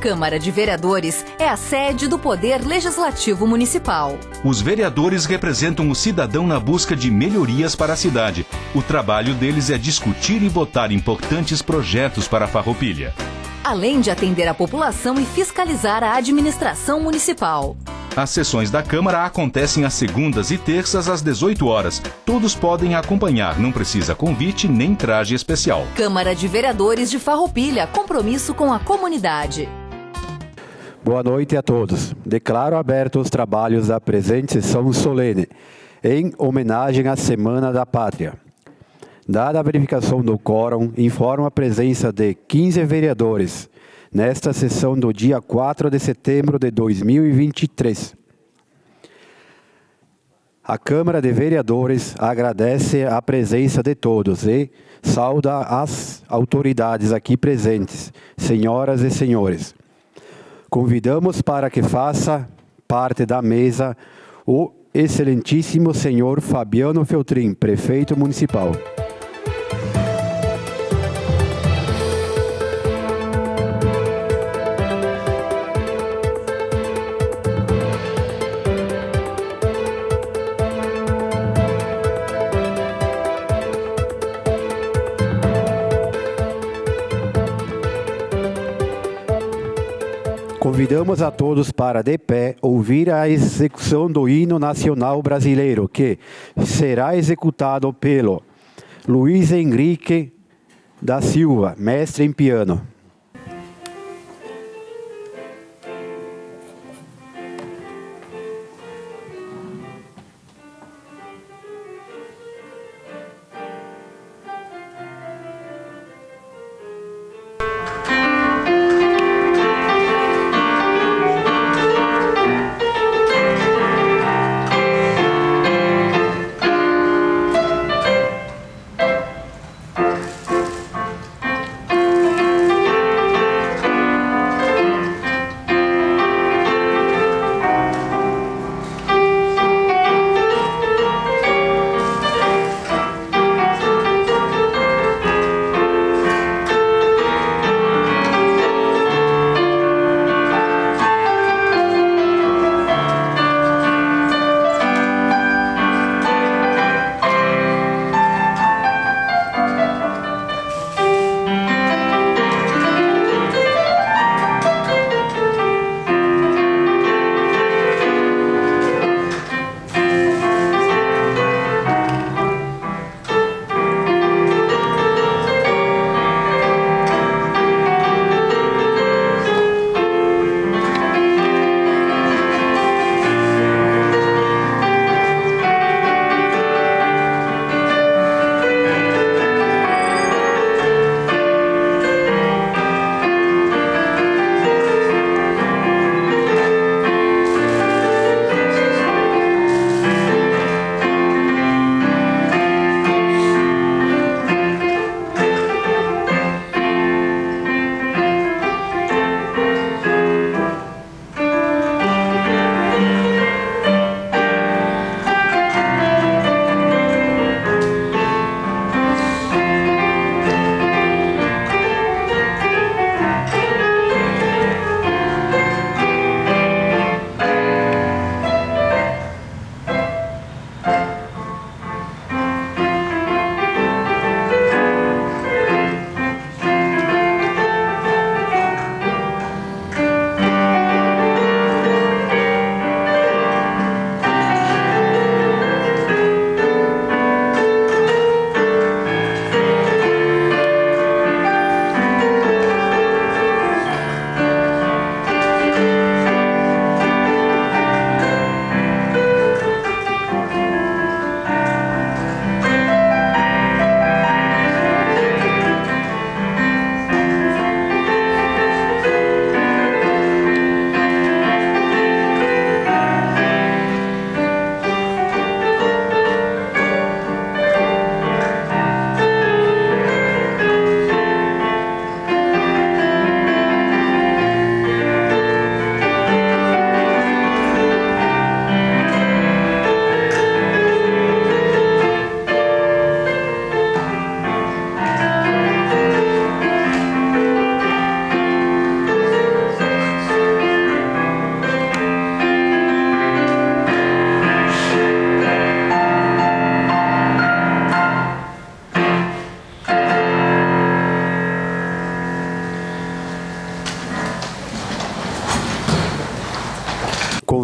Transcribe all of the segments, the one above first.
Câmara de Vereadores é a sede do Poder Legislativo Municipal. Os vereadores representam o cidadão na busca de melhorias para a cidade. O trabalho deles é discutir e votar importantes projetos para a Farroupilha, além de atender a população e fiscalizar a administração municipal. As sessões da Câmara acontecem às segundas e terças às 18 horas. Todos podem acompanhar, não precisa convite nem traje especial. Câmara de Vereadores de Farroupilha, compromisso com a comunidade. Boa noite a todos. Declaro abertos os trabalhos da presente sessão solene, em homenagem à Semana da Pátria. Dada a verificação do quórum, informo a presença de 15 vereadores nesta sessão do dia 4 de setembro de 2023. A Câmara de Vereadores agradece a presença de todos e sauda as autoridades aqui presentes, senhoras e senhores. Convidamos para que faça parte da mesa o excelentíssimo senhor Fabiano Feltrin, prefeito municipal. Convidamos a todos para, de pé, ouvir a execução do hino nacional brasileiro, que será executado pelo Luiz Henrique da Silva, mestre em piano.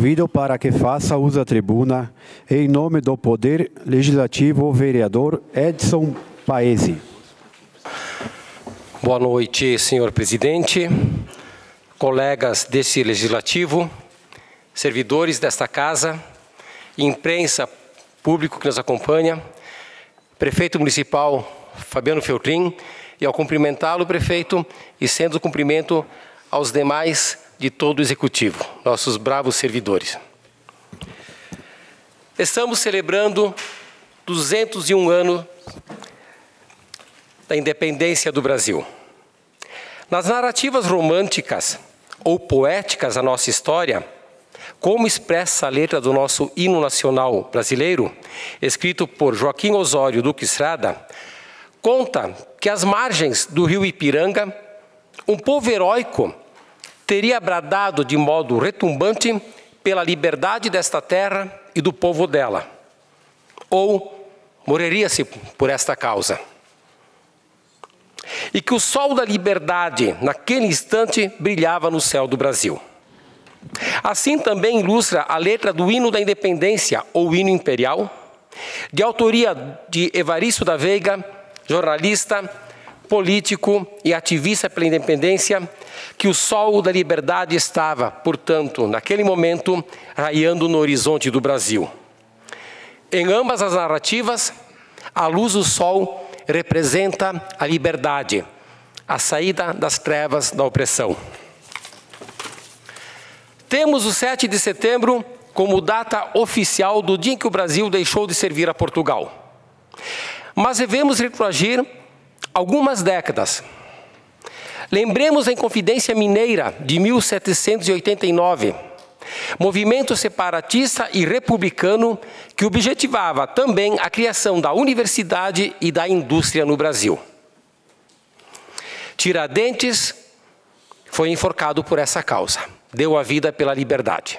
convido para que faça uso da tribuna, em nome do Poder Legislativo, o vereador Edson Paese. Boa noite, senhor presidente, colegas desse Legislativo, servidores desta casa, imprensa, público que nos acompanha, prefeito municipal Fabiano Feltrin, e ao cumprimentá-lo, prefeito, e sendo cumprimento aos demais de todo o Executivo, nossos bravos servidores. Estamos celebrando 201 anos da independência do Brasil. Nas narrativas românticas ou poéticas da nossa história, como expressa a letra do nosso hino nacional brasileiro, escrito por Joaquim Osório Duque Estrada, conta que às margens do rio Ipiranga, um povo heróico teria bradado de modo retumbante pela liberdade desta terra e do povo dela, ou morreria-se por esta causa. E que o sol da liberdade, naquele instante, brilhava no céu do Brasil. Assim também ilustra a letra do hino da independência, ou hino imperial, de autoria de Evaristo da Veiga, jornalista, político e ativista pela independência, que o sol da liberdade estava, portanto, naquele momento, raiando no horizonte do Brasil. Em ambas as narrativas, a luz do sol representa a liberdade, a saída das trevas da opressão. Temos o 7 de setembro como data oficial do dia em que o Brasil deixou de servir a Portugal. Mas devemos retroagir algumas décadas. Lembremos a Inconfidência Mineira de 1789, movimento separatista e republicano que objetivava também a criação da universidade e da indústria no Brasil. Tiradentes foi enforcado por essa causa, deu a vida pela liberdade.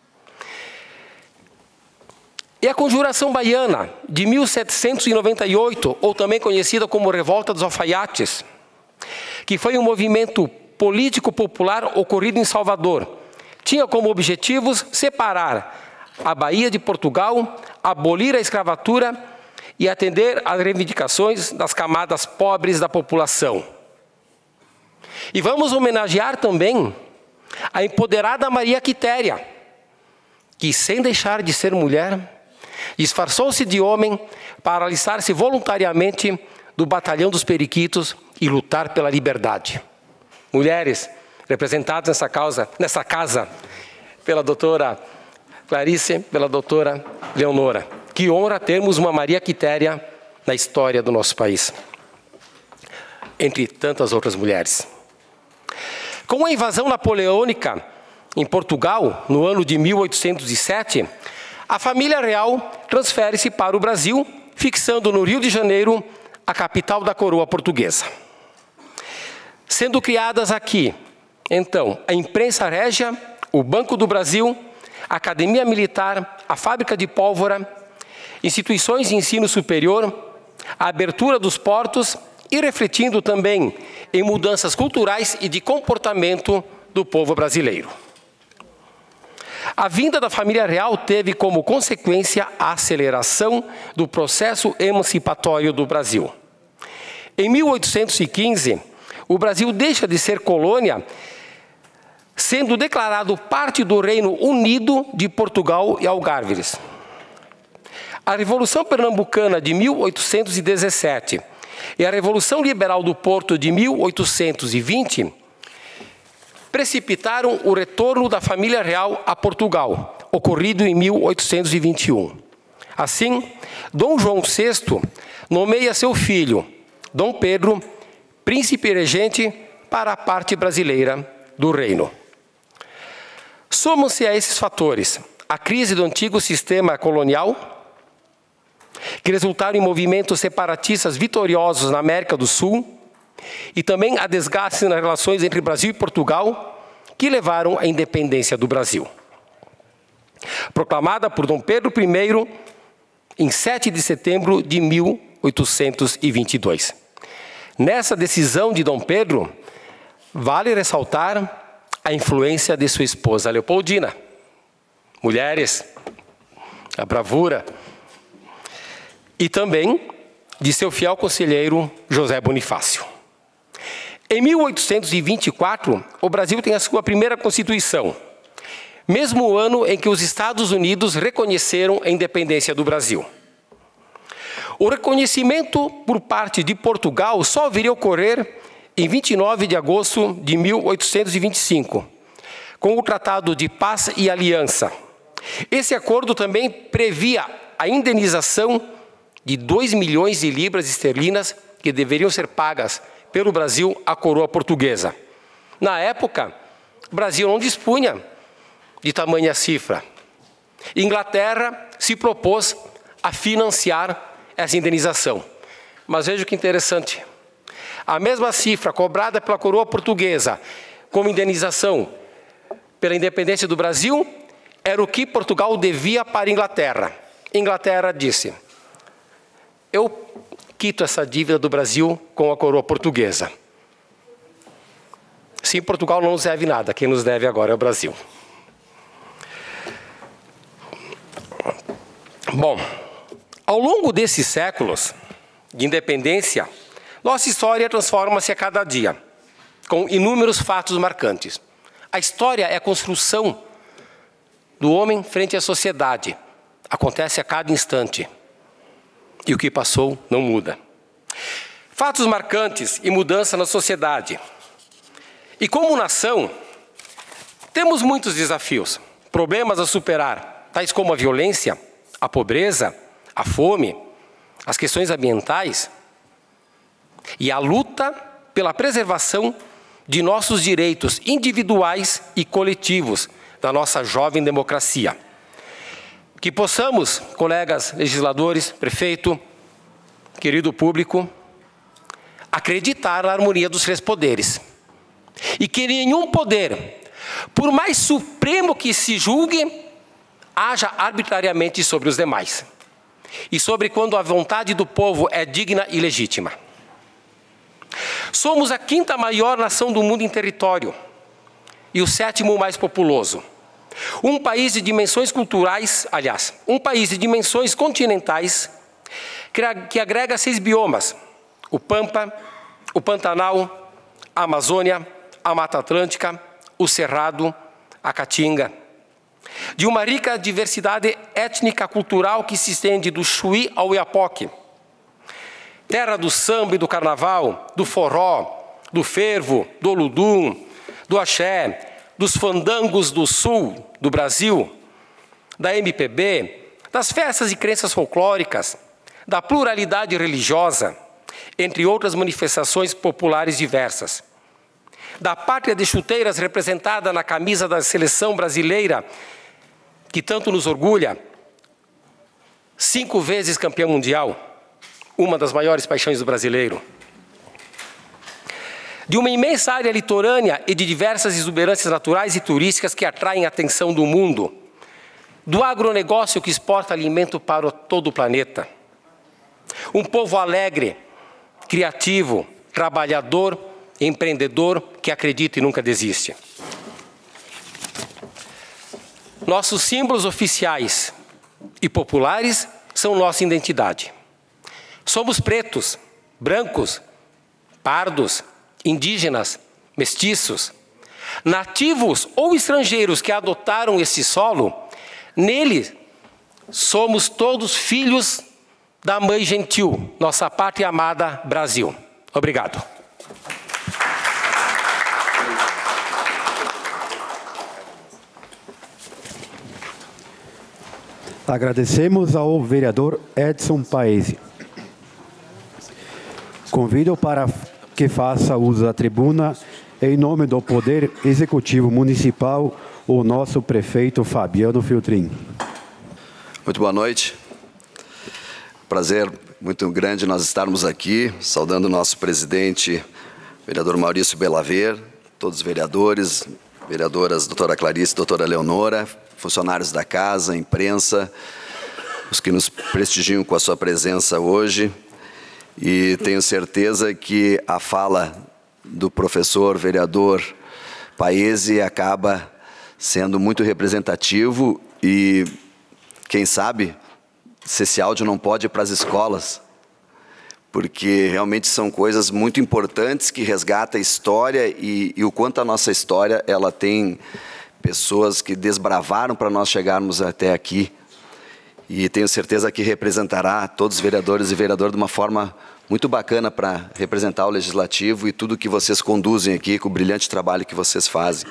E a Conjuração Baiana, de 1798, ou também conhecida como Revolta dos Alfaiates, que foi um movimento político popular ocorrido em Salvador, tinha como objetivos separar a Bahia de Portugal, abolir a escravatura e atender às reivindicações das camadas pobres da população. E vamos homenagear também a empoderada Maria Quitéria, que, sem deixar de ser mulher, disfarçou-se de homem para alistar-se voluntariamente do Batalhão dos Periquitos e lutar pela liberdade. Mulheres representadas nessa casa pela doutora Clarice, pela doutora Leonora. Que honra termos uma Maria Quitéria na história do nosso país, entre tantas outras mulheres. Com a invasão napoleônica em Portugal, no ano de 1807, a família real transfere-se para o Brasil, fixando no Rio de Janeiro a capital da coroa portuguesa. Sendo criadas aqui, então, a Imprensa Régia, o Banco do Brasil, a Academia Militar, a Fábrica de Pólvora, instituições de ensino superior, a abertura dos portos e refletindo também em mudanças culturais e de comportamento do povo brasileiro. A vinda da família real teve como consequência a aceleração do processo emancipatório do Brasil. Em 1815, o Brasil deixa de ser colônia, sendo declarado parte do Reino Unido de Portugal e Algarves. A Revolução Pernambucana de 1817 e a Revolução Liberal do Porto de 1820 precipitaram o retorno da família real a Portugal, ocorrido em 1821. Assim, Dom João VI nomeia seu filho, Dom Pedro, príncipe regente para a parte brasileira do reino. Somam-se a esses fatores a crise do antigo sistema colonial, que resultaram em movimentos separatistas vitoriosos na América do Sul, e também a desgaste nas relações entre Brasil e Portugal, que levaram à independência do Brasil. Proclamada por Dom Pedro I em 7 de setembro de 1822. Nessa decisão de Dom Pedro, vale ressaltar a influência de sua esposa Leopoldina, mulheres, a bravura, e também de seu fiel conselheiro José Bonifácio. Em 1824, o Brasil tem a sua primeira Constituição, mesmo ano em que os Estados Unidos reconheceram a independência do Brasil. O reconhecimento por parte de Portugal só viria a ocorrer em 29 de agosto de 1825, com o Tratado de Paz e Aliança. Esse acordo também previa a indenização de 2 milhões de libras esterlinas que deveriam ser pagas pelo Brasil à coroa portuguesa. Na época, o Brasil não dispunha de tamanha cifra. Inglaterra se propôs a financiar essa indenização. Mas veja que interessante. A mesma cifra cobrada pela coroa portuguesa como indenização pela independência do Brasil era o que Portugal devia para a Inglaterra. Inglaterra disse: eu quito essa dívida do Brasil com a coroa portuguesa. Sim, Portugal não nos deve nada. Quem nos deve agora é o Brasil. Bom, ao longo desses séculos de independência, nossa história transforma-se a cada dia, com inúmeros fatos marcantes. A história é a construção do homem frente à sociedade. Acontece a cada instante. E o que passou não muda. Fatos marcantes e mudança na sociedade. E como nação, temos muitos desafios, problemas a superar, tais como a violência, a pobreza, a fome, as questões ambientais e a luta pela preservação de nossos direitos individuais e coletivos da nossa jovem democracia. Que possamos, colegas legisladores, prefeito, querido público, acreditar na harmonia dos 3 poderes. E que nenhum poder, por mais supremo que se julgue, haja arbitrariamente sobre os demais. E sobre quando a vontade do povo é digna e legítima. Somos a 5ª maior nação do mundo em território e o 7º mais populoso. Um país de dimensões culturais, aliás, um país de dimensões continentais que agrega 6 biomas: o Pampa, o Pantanal, a Amazônia, a Mata Atlântica, o Cerrado, a Caatinga. De uma rica diversidade étnica cultural que se estende do Chuí ao Oiapoque. Terra do samba e do carnaval, do forró, do fervo, do oludum, do axé, dos fandangos do sul do Brasil, da MPB, das festas e crenças folclóricas, da pluralidade religiosa, entre outras manifestações populares diversas. Da pátria de chuteiras representada na camisa da seleção brasileira, que tanto nos orgulha, 5 vezes campeão mundial, uma das maiores paixões do brasileiro. De uma imensa área litorânea e de diversas exuberâncias naturais e turísticas que atraem a atenção do mundo. Do agronegócio que exporta alimento para todo o planeta. Um povo alegre, criativo, trabalhador, empreendedor, que acredita e nunca desiste. Nossos símbolos oficiais e populares são nossa identidade. Somos pretos, brancos, pardos, indígenas, mestiços, nativos ou estrangeiros que adotaram esse solo. Nele, somos todos filhos da Mãe Gentil, nossa pátria amada Brasil. Obrigado. Agradecemos ao vereador Edson Paese. Convido para que faça uso da tribuna, em nome do Poder Executivo Municipal, o nosso prefeito Fabiano Filtrin. Muito boa noite. Prazer muito grande nós estarmos aqui, saudando o nosso presidente, vereador Maurício Belaver, todos os vereadores, vereadoras, doutora Clarice, doutora Leonora, funcionários da casa, imprensa, os que nos prestigiam com a sua presença hoje. E tenho certeza que a fala do professor vereador Paese acaba sendo muito representativo E quem sabe se esse áudio não pode ir para as escolas, porque realmente são coisas muito importantes que resgatam a história e o quanto a nossa história ela tem pessoas que desbravaram para nós chegarmos até aqui. E tenho certeza que representará todos os vereadores e vereadoras de uma forma muito bacana para representar o Legislativo e tudo que vocês conduzem aqui, com o brilhante trabalho que vocês fazem.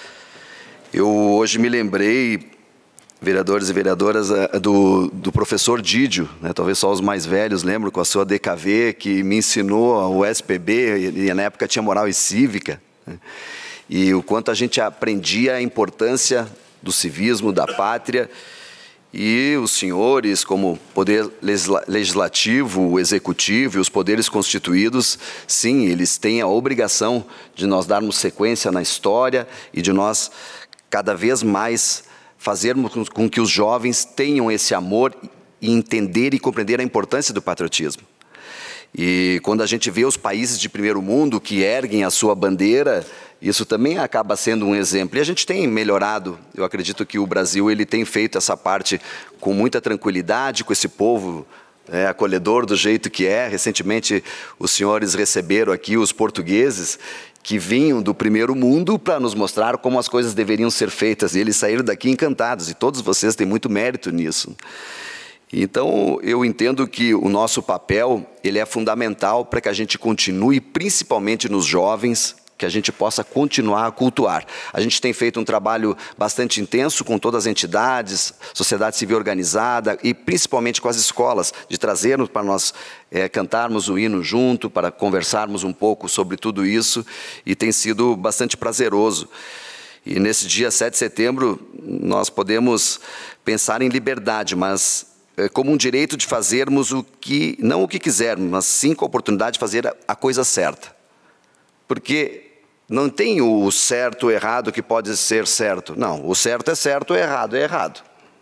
Eu hoje me lembrei, vereadores e vereadoras, do professor Dídio, né? Talvez só os mais velhos lembram, com a sua DKV, que me ensinou o SPB, e na época tinha moral e cívica, né? E o quanto a gente aprendia a importância do civismo, da pátria. E os senhores, como poder legislativo, o executivo e os poderes constituídos, sim, eles têm a obrigação de nós darmos sequência na história e de nós, cada vez mais, fazermos com que os jovens tenham esse amor e entender e compreender a importância do patriotismo. E quando a gente vê os países de primeiro mundo que erguem a sua bandeira, isso também acaba sendo um exemplo. E a gente tem melhorado. Eu acredito que o Brasil ele tem feito essa parte com muita tranquilidade, com esse povo acolhedor do jeito que é. Recentemente, os senhores receberam aqui os portugueses que vinham do primeiro mundo para nos mostrar como as coisas deveriam ser feitas. E eles saíram daqui encantados. E todos vocês têm muito mérito nisso. Então, eu entendo que o nosso papel ele é fundamental para que a gente continue, principalmente nos jovens, que a gente possa continuar a cultuar. A gente tem feito um trabalho bastante intenso com todas as entidades, sociedade civil organizada e principalmente com as escolas, de trazermos para nós cantarmos o hino junto, para conversarmos um pouco sobre tudo isso, e tem sido bastante prazeroso. E nesse dia 7 de setembro, nós podemos pensar em liberdade, mas como um direito de fazermos não o que quisermos, mas sim com a oportunidade de fazer a coisa certa. Porque não tem o certo ou errado que pode ser certo. Não, o certo é certo, o errado é errado.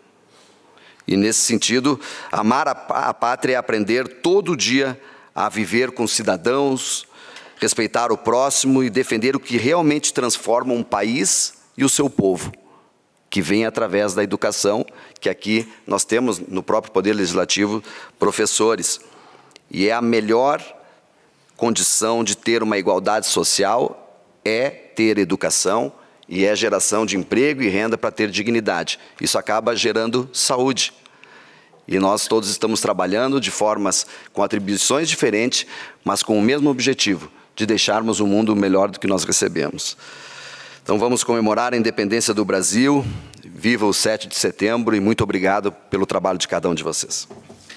E nesse sentido, amar a pátria é aprender todo dia a viver com cidadãos, respeitar o próximo e defender o que realmente transforma um país e o seu povo, que vem através da educação, que aqui nós temos no próprio Poder Legislativo professores. E é a melhor condição de ter uma igualdade social é ter educação e é geração de emprego e renda para ter dignidade. Isso acaba gerando saúde. E nós todos estamos trabalhando de formas com atribuições diferentes, mas com o mesmo objetivo, de deixarmos o mundo melhor do que nós recebemos. Então vamos comemorar a independência do Brasil. Viva o 7 de setembro e muito obrigado pelo trabalho de cada um de vocês.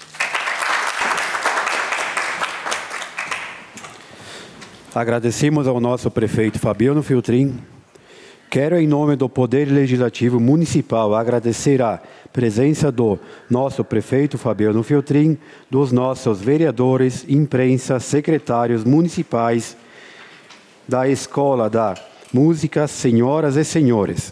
Agradecemos ao nosso prefeito Fabiano Filtrin. Quero, em nome do Poder Legislativo Municipal, agradecer a presença do nosso prefeito Fabiano Filtrin, dos nossos vereadores, imprensa, secretários municipais, da Escola da Música, senhoras e senhores.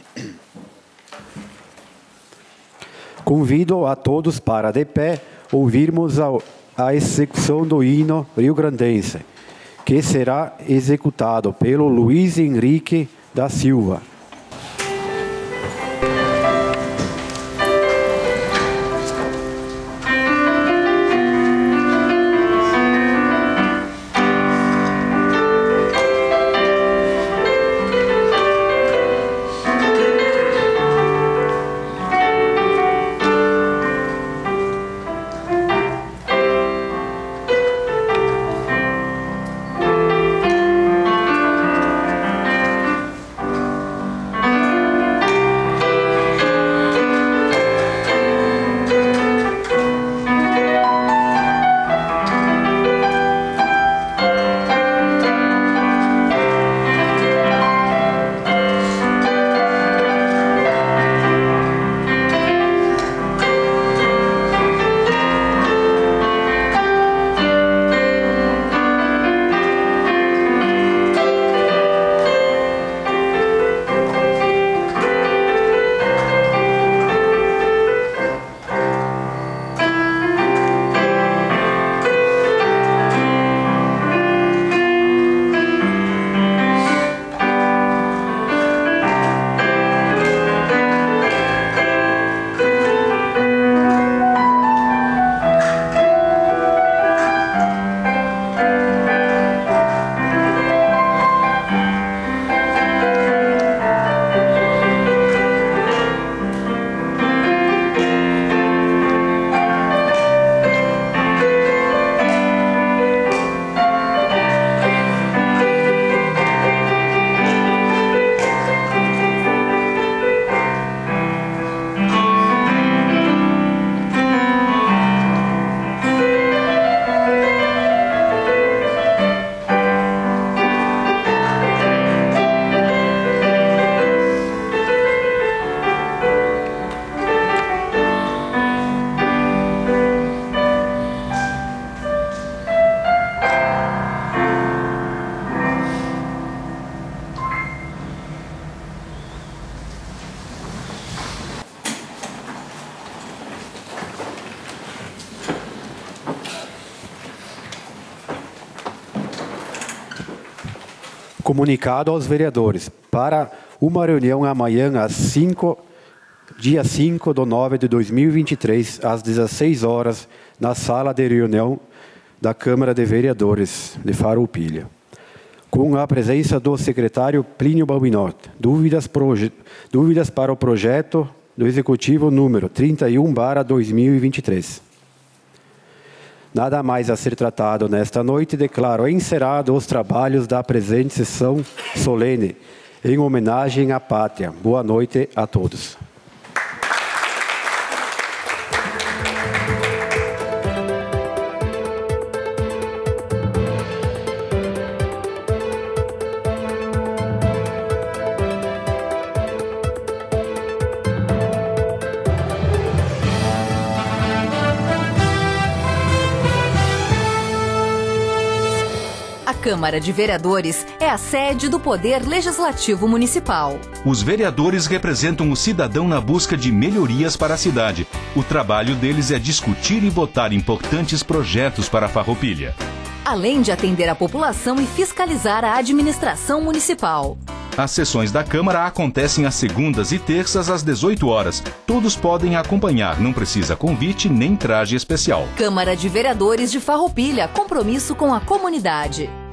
Convido a todos para, de pé, ouvirmos a execução do hino rio-grandense, que será executado pelo Luiz Henrique da Silva. comunicado aos vereadores para uma reunião amanhã dia 5/9/2023, às 16 horas, na sala de reunião da Câmara de Vereadores de Farroupilha, com a presença do secretário Plínio Balbinotto. Dúvidas para o projeto do Executivo número 31/2023. Nada mais a ser tratado nesta noite, declaro encerrado os trabalhos da presente sessão solene, em homenagem à pátria. Boa noite a todos. A Câmara de Vereadores é a sede do Poder Legislativo Municipal. Os vereadores representam o cidadão na busca de melhorias para a cidade. O trabalho deles é discutir e votar importantes projetos para a Farroupilha, além de atender a população e fiscalizar a administração municipal. As sessões da Câmara acontecem às segundas e terças às 18 horas. Todos podem acompanhar, não precisa convite nem traje especial. Câmara de Vereadores de Farroupilha, compromisso com a comunidade.